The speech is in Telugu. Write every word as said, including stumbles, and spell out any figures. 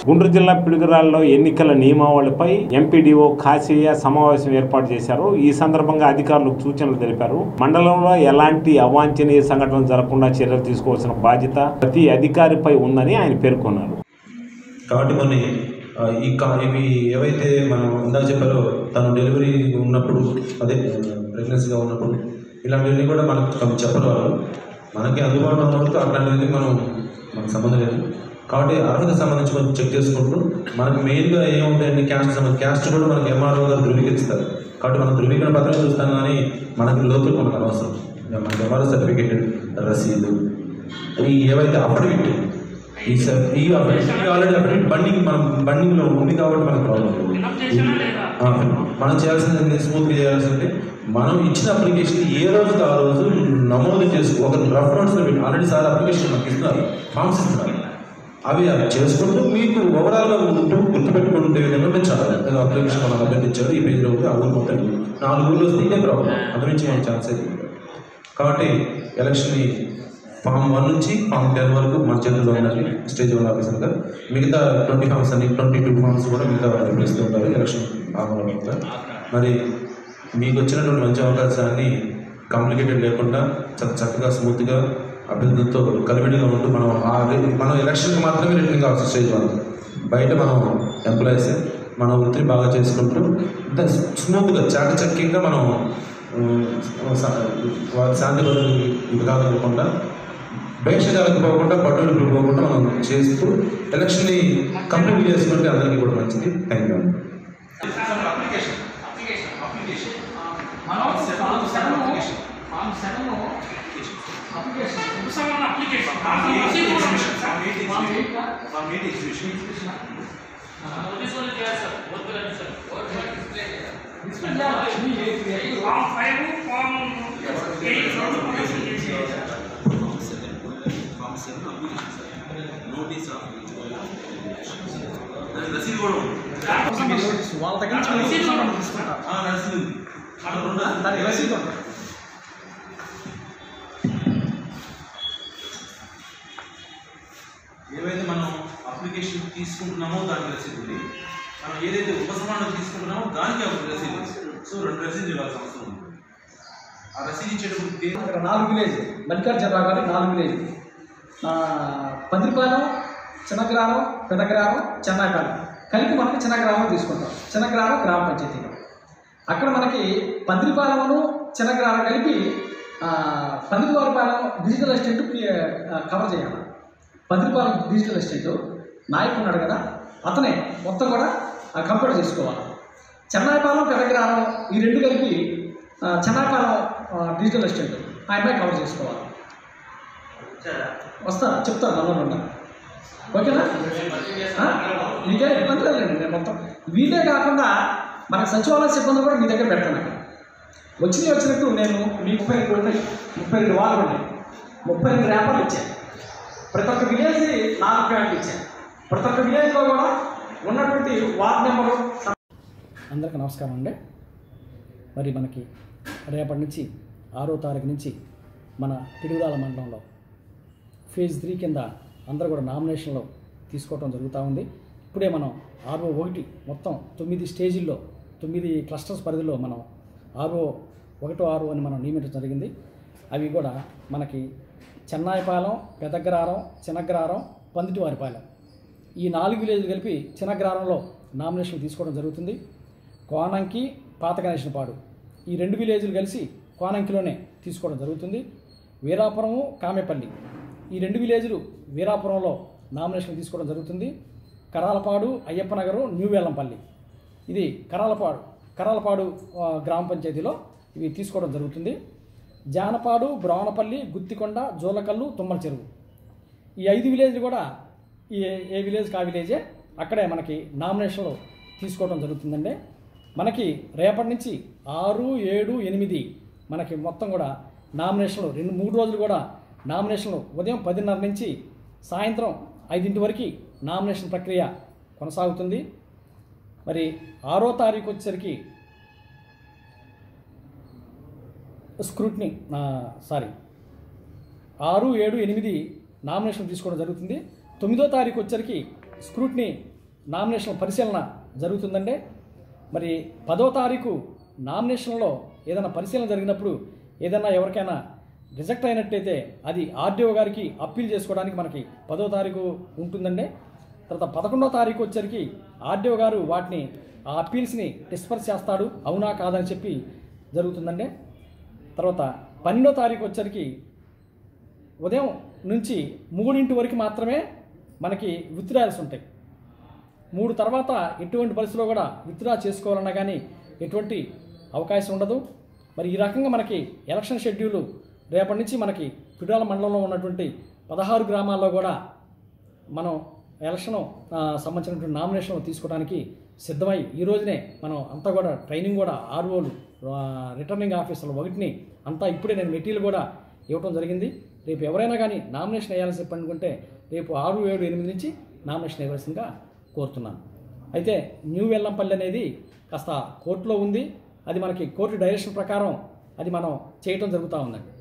గుంటూరు జిల్లా పిడుగురాళ్లలో ఎన్నికల నియమావళిపై ఎంపీడీఓ కాశీయ సమావేశం ఏర్పాటు చేశారు. ఈ సందర్భంగా అధికారులకు సూచనలు తెలిపారు. మండలంలో ఎలాంటి అవాంఛనీయ సంఘటనలు జరగకుండా చర్యలు తీసుకోవాల్సిన బాధ్యత ప్రతి అధికారిపై ఉందని ఆయన పేర్కొన్నారు. కాబట్టి కొన్ని ఈ కా ఇవి ఏవైతే మనం ఇందాక చెప్పారో తను డెలివరీ ఉన్నప్పుడు అదే ప్రెగ్నెన్సీగా ఉన్నప్పుడు ఇలాంటివన్నీ కూడా మనకు చెప్పరు. మనకి అందుబాటులో ఉన్నప్పుడు అట్లాంటివన్నీ మనం మనకు సంబంధం లేదు. కాబట్టి అర్హత సంబంధించి కొంచెం చెక్ చేసుకుంటూ మనకు మెయిన్గా ఏముంటాయండి క్యాస్ట్ సంబంధించి క్యాస్ట్ కూడా మనకి ఎంఆర్ఓ గారు ధృవీకరిస్తారు. కాబట్టి మనం ధృవీకరణ పత్రం చూస్తాం కానీ మనకి లోపల మనకు అనవసరం. మనకి ఎంఆర్ఓ సర్టిఫికేట్ రసీదు ఈ ఏవైతే అఫిడవిట్ ఈ ఈ అఫిడవిట్ ఆల్రెడీ అఫిడవిట్ బండింగ్ మనం బండింగ్లో ఉంది కాబట్టి మనకు ప్రాబ్లం లేదు. మనం చేయాల్సింది స్మూత్గా చేయాల్సింటే మనం ఇచ్చిన అప్లికేషన్ ఏ రోజుకి ఆ రోజు నమోదు చేసుకో ఒక రఫ్ నోట్స్లో పెట్టి ఆల్రెడీ సార్ అప్లికేషన్ మనకి ఇస్తున్నారు, ఫామ్స్ ఇస్తున్నారు. అవి అవి చేసుకుంటూ మీకు ఓవరాల్గా ఉంటూ గుర్తుపెట్టుకుంటే విధంగా మీరు చాలా అప్లికేషన్ మనం అభ్యర్థించారు ఈ పేజీలో ఆ ఊరు మొత్తం నాలుగు ఊళ్ళో వస్తే ఇదే ప్రాబ్లం అందురించి మనకు ఛాన్స్ అయితే. కాబట్టి ఎలక్షన్ని ఫామ్ వన్ నుంచి ఫామ్ టెన్ వరకు మన చేతుల్లో ఉన్నది స్టేజ్ వన్ ఆఫీసర్గా. మిగతా ట్వంటీ ఫామ్స్ అన్ని ట్వంటీ టూ ఫామ్స్ కూడా మిగతా వాళ్ళు ఇస్తూ ఉంటారు ఎలక్షన్ భాగంగా. మరి మీకు వచ్చినటువంటి మంచి అవకాశాన్ని కాంప్లికేటెడ్ లేకుండా చాలా చక్కగా స్మూత్గా అభ్యర్థులతో కలివిడిగా ఉంటూ మనం మనం ఎలక్షన్కి మాత్రమే రిటర్నింగ్ కావచ్చు స్టేజ్ వన్. బయట మనం ఎంప్లాయీస్ మన వృత్తిని బాగా చేసుకుంటూ స్మూత్గా చాకచక్యంగా మనం శాంతి ఇవ్వకుండా భేషజాలకు పోకుండా పట్టుదలకు పోకుండా మనం చేస్తూ ఎలక్షన్ని కంప్లీట్ చేసుకుంటే అందరికీ కూడా మంచిది. Thank you. వాళ్ళ దగ్గర ఏవైతే మనం అప్లికేషన్ తీసుకుంటున్నామో దానికి రసీదు ఉంది, మనం ఏదైతే ఉపసంహరణ తీసుకుంటున్నామో దానికి రసీదు. సో రెండు రసీదు ఇవ్వాల్సిన అవసరం ఉంది. ఆ రసీదు ఇచ్చేటప్పుడు నాలుగు విలేజ్ మల్లికార్జున రావు గారి నాలుగు విలేజ్ పందిరిపాలెం, చిన్నగ్రామం, పెదగ్రామం, చెన్నాయిపాలెం కలిపి మనకి చిన్నగ్రామం తీసుకుంటాం. చిన్నగ్రామం గ్రామ పంచాయతీలో అక్కడ మనకి పందిరిపాలెంను చిన్నగ్రామం కలిపి పందిరిపాలెం డిజిటల్ ఎస్టేట్ కవర్ చేయాలి. పందిరిపాలెం డిజిటల్ ఎస్టేట్ నాయకుడు ఉన్నాడు కదా అతనే మొత్తం కూడా కంప్లీట్ చేసుకోవాలి. చెన్నాయిపాలెం, పెదగ్రామం ఈ రెండు కలిపి చెన్నాయిపాలెం డిజిటల్ ఎస్టేట్ ఆ అమ్మాయి కవర్ చేసుకోవాలి. వస్తాను చెప్తాను నమ్మకం ఉంటాను. ఓకేనా? మీకే ఇబ్బంది లేదండి. నేను మొత్తం వీటే కాకుండా మనకు సచివాలయ సిబ్బంది కూడా మీ దగ్గర పెడతాను. అక్కడ వచ్చినవి వచ్చినట్టు నేను మీ ముప్పై రెండు ఉన్నాయి, ముప్పై రెండు వాళ్ళు ఉన్నాయి, ముప్పై రెండు ర్యాపర్లు ఇచ్చాను. ప్రతి ఒక్క విలేజ్ నాలుగు ప్యాంట్లు ఇచ్చాను. ప్రతి ఒక్క విలేజ్లో కూడా ఉన్నటువంటి వార్డ్ నెంబరు. అందరికీ నమస్కారం అండి. మరి మనకి రేపటి నుంచి ఆరో తారీఖు నుంచి మన పిడుగురాల మండలంలో ఫేజ్ త్రీ కింద అందరూ కూడా నామినేషన్లో తీసుకోవడం జరుగుతూ ఉంది. ఇప్పుడే మనం ఆర్ఓ ఒకటి మొత్తం తొమ్మిది స్టేజీల్లో తొమ్మిది క్లస్టర్స్ పరిధిలో మనం ఆర్ఓ ఒకటో ఆర్ఓ అని మనం నియమించడం జరిగింది. అవి కూడా మనకి చెన్నాయిపాలెం, పెదగ్రారం, చిన్నగ్రారం, పందిటివారిపాలెం ఈ నాలుగు విలేజ్లు కలిపి చిన్నగ్రారంలో నామినేషన్లు తీసుకోవడం జరుగుతుంది. కోనంకి, పాత గణేశనపాడు ఈ రెండు విలేజ్లు కలిసి కోనంకిలోనే తీసుకోవడం జరుగుతుంది. వీరాపురము, కామెపల్లి ఈ రెండు విలేజ్లు వీరాపురంలో నామినేషన్ తీసుకోవడం జరుగుతుంది. కరాలపాడు, అయ్యప్పనగరు, న్యూ వేలంపల్లి ఇది కరాలపాడు కరాలపాడు గ్రామ పంచాయతీలో ఇవి తీసుకోవడం జరుగుతుంది. జానపాడు, బ్రావనపల్లి, గుత్తికొండ, జోలకల్లు, తుమ్మల చెరువు ఈ ఐదు విలేజ్లు కూడా ఈ ఏ విలేజ్కి ఆ విలేజే అక్కడే మనకి నామినేషన్లు తీసుకోవడం జరుగుతుందండి. మనకి రేపటి నుంచి ఆరు ఏడు ఎనిమిది మనకి మొత్తం కూడా నామినేషన్లు రెండు మూడు రోజులు కూడా నామినేషన్లు ఉదయం పదిన్నర నుంచి సాయంత్రం ఐదింటి వరకు నామినేషన్ ప్రక్రియ కొనసాగుతుంది. మరి ఆరో తారీఖు వచ్చేసరికి స్క్రూట్నీ సారీ ఆరు ఏడు ఎనిమిది నామినేషన్ తీసుకోవడం జరుగుతుంది. తొమ్మిదో తారీఖు వచ్చరికి స్క్రూట్నీ నామినేషన్ పరిశీలన జరుగుతుందండి. మరి పదో తారీఖు నామినేషన్లో ఏదైనా పరిశీలన జరిగినప్పుడు ఏదైనా ఎవరికైనా రిజెక్ట్ అయినట్టయితే అది ఆర్డీఓ గారికి అప్పీల్ చేసుకోవడానికి మనకి పదో తారీఖు ఉంటుందండి. తర్వాత పదకొండో తారీఖు వచ్చరికి ఆర్డీఓ గారు వాటిని ఆ అప్పీల్స్ని డిస్పర్స్ చేస్తాడు, అవునా కాదని చెప్పి జరుగుతుందండి. తర్వాత పన్నెండో తారీఖు వచ్చరికి ఉదయం నుంచి మూడింటి వరకు మాత్రమే మనకి విత్డ్రాయల్స్ ఉంటాయి. మూడు తర్వాత ఎటువంటి పరిస్థితిలో కూడా విత్డ్రా చేసుకోవాలన్నా కానీ ఎటువంటి అవకాశం ఉండదు. మరి ఈ రకంగా మనకి ఎలక్షన్ షెడ్యూలు రేపటి నుంచి మనకి పిడాల మండలంలో ఉన్నటువంటి పదహారు గ్రామాల్లో కూడా మనం ఎలక్షన్ సంబంధించినటువంటి నామినేషన్ తీసుకోవడానికి సిద్ధమై ఈ రోజునే మనం అంతా కూడా ట్రైనింగ్ కూడా ఆర్ఓలు రిటర్నింగ్ ఆఫీసర్లు ఒకటిని అంతా ఇప్పుడే నేను మెటీరియల్ కూడా ఇవ్వడం జరిగింది. రేపు ఎవరైనా కానీ నామినేషన్ వేయాల్సి అనుకుంటే రేపు ఆరు ఏడు ఎనిమిది నుంచి నామినేషన్ వేయవలసిందిగా కోరుతున్నాను. అయితే న్యూ వెల్లంపల్లి అనేది కాస్త కోర్టులో ఉంది. అది మనకి కోర్టు డైరెక్షన్ ప్రకారం అది మనం చేయటం జరుగుతూ ఉందండి.